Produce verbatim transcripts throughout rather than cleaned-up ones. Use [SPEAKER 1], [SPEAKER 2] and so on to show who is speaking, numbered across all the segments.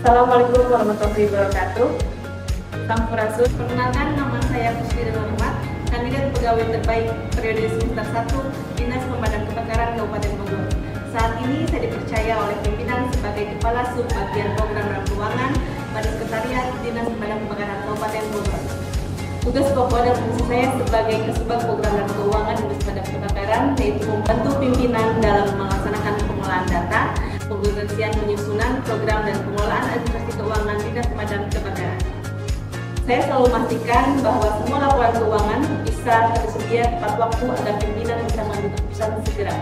[SPEAKER 1] Assalamualaikum warahmatullahi wabarakatuh.
[SPEAKER 2] Sampurasun. Perkenalkan, nama saya Kusni Rahmat, kandidat pegawai terbaik periode semester satu Dinas Pemadam Kebakaran Kabupaten Bogor. Saat ini saya dipercaya oleh pimpinan sebagai Kepala Sub Bagian Program dan Keuangan pada Sekretariat Dinas Pemadam Kebakaran Kabupaten Bogor. Tugas pokok dan fungsi saya sebagai Kasubag Program dan Keuangan Dinas Pemadam Kebakaran yaitu membantu pimpinan dalam melaksanakan pengolahan data, pengurasian penyusunan program dan pengelolaan administrasi keuangan Dinas Pemadam Kebakaran. Saya selalu memastikan bahwa semua laporan keuangan bisa tersedia tepat waktu agar pimpinan bisa mengambil keputusan segera.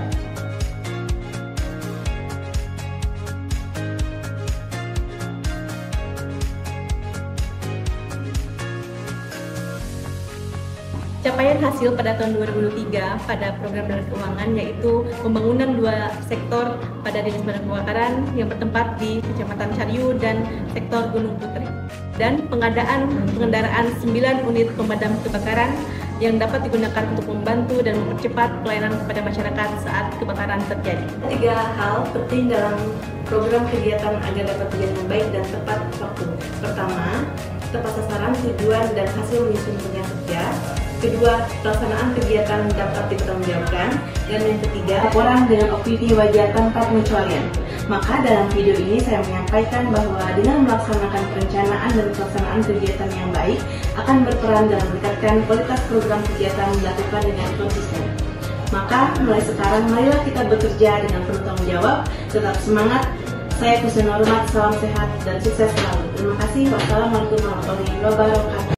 [SPEAKER 2] Capaian hasil pada tahun dua ribu dua puluh tiga pada program dan keuangan yaitu pembangunan dua sektor pada Dinas Pemadam Kebakaran yang bertempat di Kecamatan Cariu dan sektor Gunung Putri, dan pengadaan pengendaraan sembilan unit pemadam kebakaran yang dapat digunakan untuk membantu dan mempercepat pelayanan kepada masyarakat saat kebakaran terjadi. Tiga hal penting dalam program kegiatan agar dapat berjalan dengan baik dan tepat waktu. Pertama, tepat sasaran, tujuan, dan hasil menyusun rencana kerja. Kedua, pelaksanaan kegiatan dapat dipertanggungjawabkan. Dan yang ketiga, laporan dengan opini wajar tanpa pengecualian. Maka dalam video ini saya menyampaikan bahwa dengan melaksanakan perencanaan dan pelaksanaan kegiatan yang baik akan berperan dalam meningkatkan kualitas program kegiatan dilakukan dengan konsisten. Maka mulai sekarang marilah kita bekerja dengan penuh tanggung jawab, tetap semangat. Saya Kusni Rahmat, salam sehat dan sukses selalu. Terima kasih. Wassalamualaikum warahmatullahi wabarakatuh.